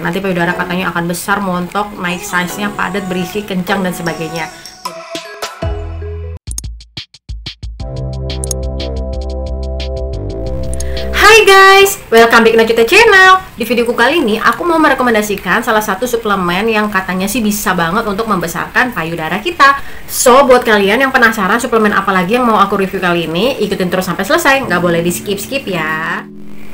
Nanti payudara katanya akan besar, montok, naik size-nya, padat, berisi, kencang, dan sebagainya. Hai guys, welcome back to Nacuta Channel. Di videoku kali ini aku mau merekomendasikan salah satu suplemen yang katanya sih bisa banget untuk membesarkan payudara kita. So, buat kalian yang penasaran suplemen apa lagi yang mau aku review kali ini, ikutin terus sampai selesai, nggak boleh di skip-skip ya.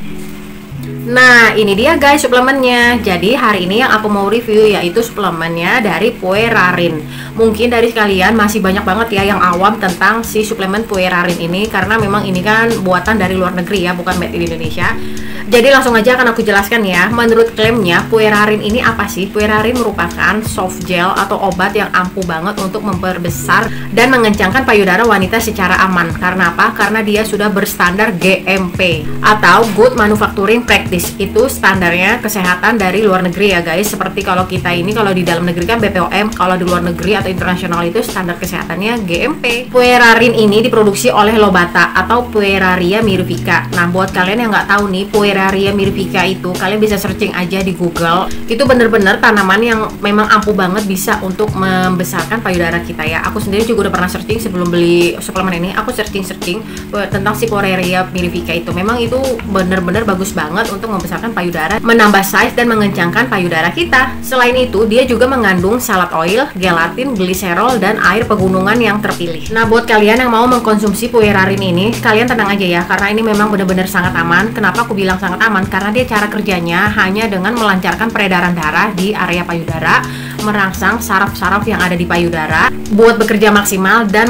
Nah, ini dia guys suplemennya. Jadi hari ini yang aku mau review yaitu suplemennya dari Puerarin. Mungkin dari kalian masih banyak banget ya yang awam tentang si suplemen Puerarin ini, karena memang ini kan buatan dari luar negeri ya, bukan made in Indonesia. Jadi langsung aja akan aku jelaskan ya. Menurut klaimnya, Puerarin ini apa sih? Puerarin merupakan soft gel atau obat yang ampuh banget untuk memperbesar dan mengencangkan payudara wanita secara aman. Karena apa? Karena dia sudah berstandar GMP atau Good Manufacturing Practice. Itu standarnya kesehatan dari luar negeri ya guys. Seperti kalau kita ini, kalau di dalam negeri kan BPOM, kalau di luar negeri atau internasional itu standar kesehatannya GMP. Puerarin ini diproduksi oleh Lobata atau Pueraria mirifica. Nah, buat kalian yang nggak tahu nih, Pueraria mirifica itu kalian bisa searching aja di Google. Itu bener-bener tanaman yang memang ampuh banget bisa untuk membesarkan payudara kita ya. Aku sendiri juga udah pernah searching sebelum beli suplemen ini. Aku searching tentang si Pueraria mirifica itu. Memang itu bener-bener bagus banget untuk membesarkan payudara, menambah size dan mengencangkan payudara kita. Selain itu, dia juga mengandung salad oil, gelatin, gliserol, dan air pegunungan yang terpilih. Nah, buat kalian yang mau mengkonsumsi Puerarin ini, kalian tenang aja ya, karena ini memang benar-benar sangat aman. Kenapa aku bilang sangat aman? Karena dia cara kerjanya hanya dengan melancarkan peredaran darah di area payudara, merangsang saraf-saraf yang ada di payudara buat bekerja maksimal dan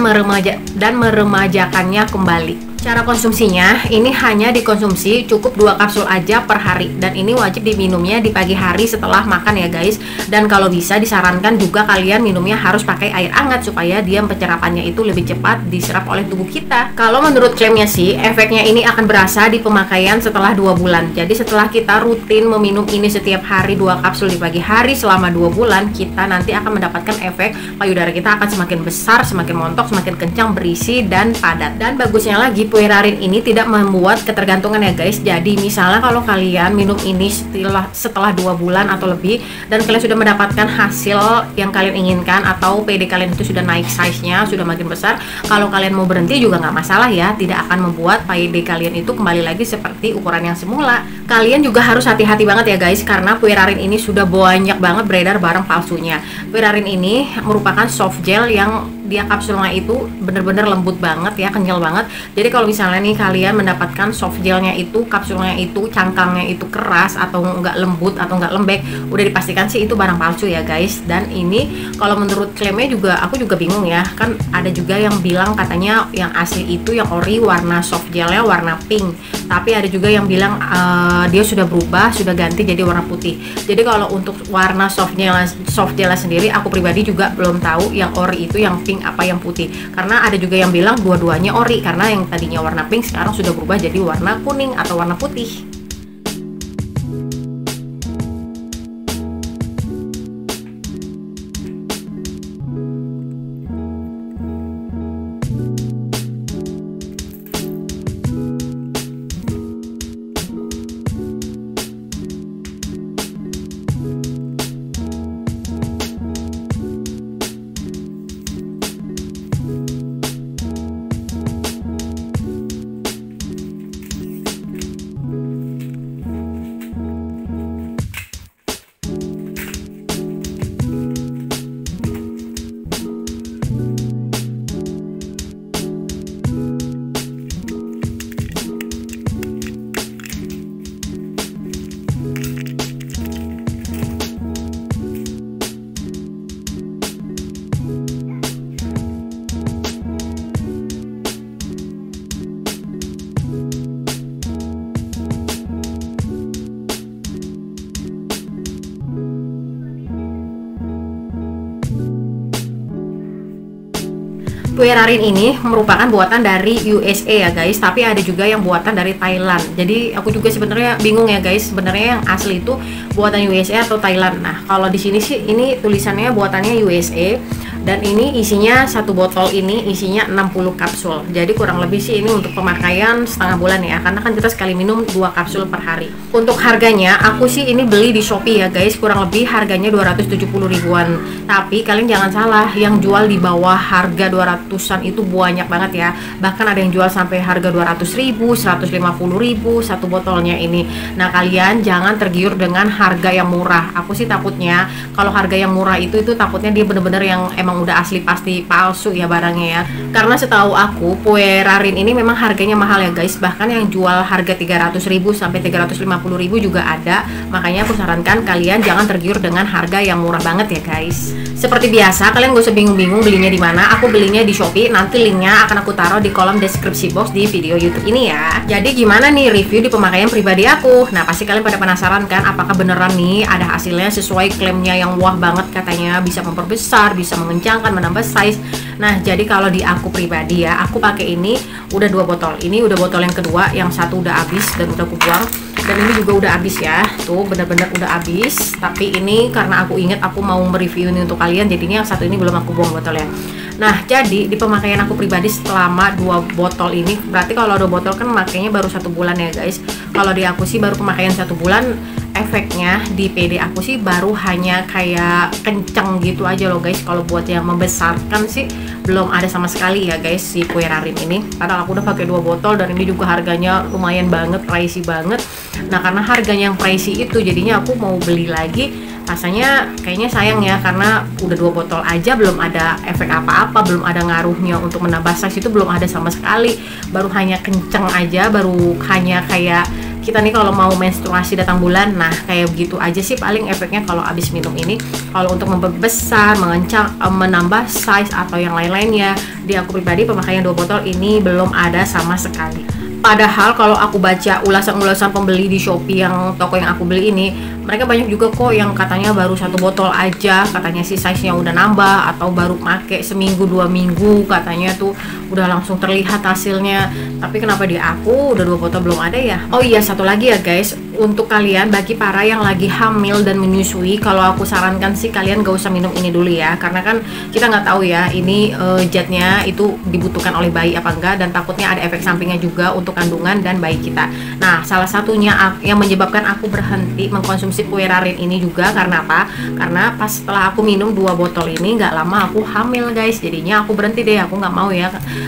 meremajakannya kembali. Cara konsumsinya, ini hanya dikonsumsi cukup 2 kapsul aja per hari, dan ini wajib diminumnya di pagi hari setelah makan ya guys. Dan kalau bisa disarankan juga kalian minumnya harus pakai air hangat supaya dia pencerapannya itu lebih cepat diserap oleh tubuh kita. Kalau menurut klaimnya sih, efeknya ini akan berasa di pemakaian setelah 2 bulan. Jadi setelah kita rutin meminum ini setiap hari 2 kapsul di pagi hari selama 2 bulan, kita nanti akan mendapatkan efek payudara kita akan semakin besar, semakin montok, semakin kencang, berisi, dan padat. Dan bagusnya lagi, Puerarin ini tidak membuat ketergantungan ya guys. Jadi misalnya kalau kalian minum ini setelah 2 bulan atau lebih dan kalian sudah mendapatkan hasil yang kalian inginkan atau PD kalian itu sudah naik size-nya, sudah makin besar, kalau kalian mau berhenti juga nggak masalah ya. Tidak akan membuat PD kalian itu kembali lagi seperti ukuran yang semula. Kalian juga harus hati-hati banget ya guys, karena Puerarin ini sudah banyak banget beredar barang palsunya. Puerarin ini merupakan soft gel yang dia kapsulnya itu bener-bener lembut banget ya, kenyal banget. Jadi kalau misalnya nih kalian mendapatkan soft gelnya itu, kapsulnya itu, cangkangnya itu keras atau nggak lembut atau nggak lembek, udah dipastikan sih itu barang palsu ya guys. Dan ini kalau menurut klaimnya juga, aku juga bingung ya, kan ada juga yang bilang katanya yang asli itu yang ori warna soft gelnya warna pink, tapi ada juga yang bilang dia sudah berubah, sudah ganti jadi warna putih. Jadi kalau untuk warna soft gelnya sendiri, aku pribadi juga belum tahu yang ori itu yang pink apa yang putih, karena ada juga yang bilang dua-duanya ori, karena yang tadinya warna pink sekarang sudah berubah jadi warna kuning atau warna putih. Puerarin ini merupakan buatan dari USA ya guys, tapi ada juga yang buatan dari Thailand. Jadi aku juga sebenarnya bingung ya guys, sebenarnya yang asli itu buatan USA atau Thailand. Nah, kalau di sini sih ini tulisannya buatannya USA. Dan ini isinya satu botol ini isinya 60 kapsul. Jadi kurang lebih sih ini untuk pemakaian setengah bulan ya, karena kan kita sekali minum 2 kapsul per hari. Untuk harganya aku sih ini beli di Shopee ya guys, kurang lebih harganya 270 ribuan. Tapi kalian jangan salah, yang jual di bawah harga 200-an itu banyak banget ya. Bahkan ada yang jual sampai harga 200 ribu, 150 ribu satu botolnya ini. Nah kalian jangan tergiur dengan harga yang murah. Aku sih takutnya kalau harga yang murah itu takutnya dia bener-bener yang emang udah asli pasti palsu ya barangnya ya. Karena setahu aku Puerarin ini memang harganya mahal ya guys. Bahkan yang jual harga 300 ribu sampai 350 ribu juga ada. Makanya aku sarankan kalian jangan tergiur dengan harga yang murah banget ya guys. Seperti biasa kalian gak usah bingung-bingung belinya di mana. Aku belinya di Shopee. Nanti linknya akan aku taruh di kolom deskripsi box di video YouTube ini ya. Jadi gimana nih review di pemakaian pribadi aku? Nah pasti kalian pada penasaran kan, apakah beneran nih ada hasilnya sesuai klaimnya yang wah banget, katanya bisa memperbesar, bisa mengencangkan, menambah size. Nah jadi kalau di aku pribadi ya, aku pakai ini udah 2 botol. Ini udah botol yang kedua, yang satu udah habis dan udah aku buang. Dan ini juga udah habis ya, tuh bener-bener udah habis. Tapi ini karena aku inget aku mau mereview ini untuk kalian, jadinya yang satu ini belum aku buang botolnya. Nah jadi di pemakaian aku pribadi selama 2 botol ini, berarti kalau 2 botol kan makainya baru 1 bulan ya guys. Kalau di aku sih baru pemakaian 1 bulan, efeknya di PD aku sih baru hanya kayak kenceng gitu aja loh guys. Kalau buat yang membesarkan sih belum ada sama sekali ya guys si Puerarin ini. Padahal aku udah pakai 2 botol dan ini juga harganya lumayan banget, pricey banget. Nah karena harganya yang pricey itu jadinya aku mau beli lagi, rasanya kayaknya sayang ya, karena udah 2 botol aja belum ada efek apa-apa, belum ada ngaruhnya untuk menambah size, itu belum ada sama sekali. Baru hanya kenceng aja, baru hanya kayak kita nih kalau mau menstruasi datang bulan, nah kayak begitu aja sih paling efeknya kalau abis minum ini. Kalau untuk membesar, mengencang, menambah size atau yang lain-lainnya, di aku pribadi pemakaian 2 botol ini belum ada sama sekali. Padahal kalau aku baca ulasan-ulasan pembeli di Shopee yang toko yang aku beli ini, mereka banyak juga kok yang katanya baru 1 botol aja, katanya sih size-nya udah nambah, atau baru make seminggu 2 minggu katanya tuh udah langsung terlihat hasilnya. Tapi kenapa di aku udah 2 botol belum ada ya? Oh iya, satu lagi ya guys, untuk kalian bagi para yang lagi hamil dan menyusui, kalau aku sarankan sih kalian gak usah minum ini dulu ya, karena kan kita nggak tahu ya ini zatnya itu dibutuhkan oleh bayi apa enggak, dan takutnya ada efek sampingnya juga untuk kandungan dan bayi kita. Nah salah satunya yang menyebabkan aku berhenti mengkonsumsi Puerarin ini juga karena apa? Karena pas setelah aku minum 2 botol ini nggak lama aku hamil guys. Jadinya aku berhenti deh, aku nggak mau ya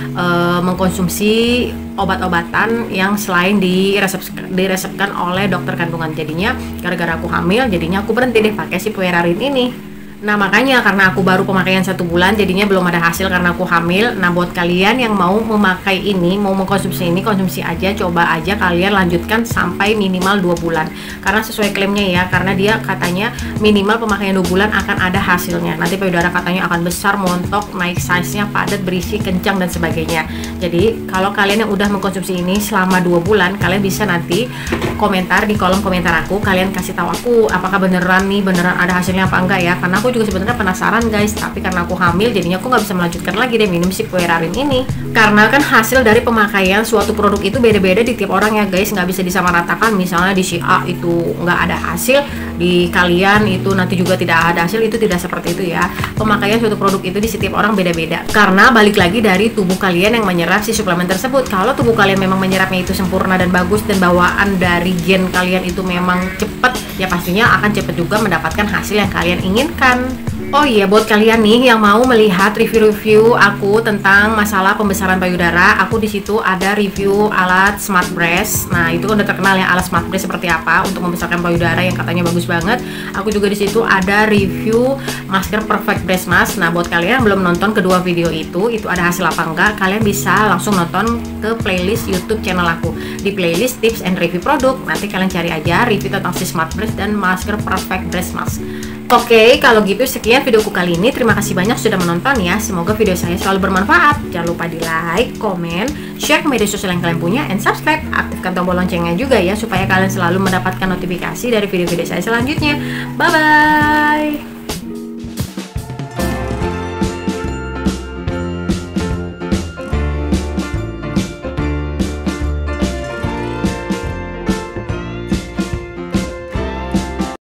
mengkonsumsi obat-obatan yang selain diresepkan oleh dokter kandungan. Jadinya gara-gara aku hamil, jadinya aku berhenti deh pakai si Puerarin ini. Nah makanya karena aku baru pemakaian 1 bulan, jadinya belum ada hasil karena aku hamil. Nah buat kalian yang mau memakai ini, mau mengkonsumsi ini, konsumsi aja, coba aja kalian lanjutkan sampai minimal 2 bulan. Karena sesuai klaimnya ya, karena dia katanya minimal pemakaian 2 bulan akan ada hasilnya. Nanti payudara katanya akan besar, montok, naik size-nya, padat, berisi, kencang dan sebagainya. Jadi kalau kalian yang udah mengkonsumsi ini selama 2 bulan, kalian bisa nanti komentar di kolom komentar aku, kalian kasih tahu aku apakah beneran ada hasilnya apa enggak ya. Karena aku juga sebenarnya penasaran guys, tapi karena aku hamil jadinya aku nggak bisa melanjutkan lagi deh minum si Puerarin ini. Karena kan hasil dari pemakaian suatu produk itu beda-beda di tiap orang ya guys, nggak bisa disamaratakan. Misalnya di si A itu nggak ada hasil, di kalian itu nanti juga tidak ada hasil, itu tidak seperti itu ya. Pemakaian suatu produk itu di setiap orang beda-beda, karena balik lagi dari tubuh kalian yang menyerap si suplemen tersebut. Kalau tubuh kalian memang menyerapnya itu sempurna dan bagus, dan bawaan dari gen kalian itu memang cepat, ya pastinya akan cepat juga mendapatkan hasil yang kalian inginkan. Oh iya, buat kalian nih yang mau melihat review-review aku tentang masalah pembesaran payudara, aku di situ ada review alat Smart Breast. Nah, itu udah terkenal ya alat Smart Breast seperti apa untuk membesarkan payudara yang katanya bagus banget. Aku juga di situ ada review masker Perfect Breast Mask. Nah, buat kalian yang belum nonton kedua video itu ada hasil apa enggak, kalian bisa langsung nonton ke playlist YouTube channel aku. Di playlist tips and review produk, nanti kalian cari aja review tentang si Smart Breast dan masker Perfect Breast Mask. Oke, kalau gitu sekian videoku kali ini. Terima kasih banyak sudah menonton ya. Semoga video saya selalu bermanfaat. Jangan lupa di like, komen, share ke media sosial yang kalian punya, and subscribe. Aktifkan tombol loncengnya juga ya, supaya kalian selalu mendapatkan notifikasi dari video-video saya selanjutnya. Bye-bye.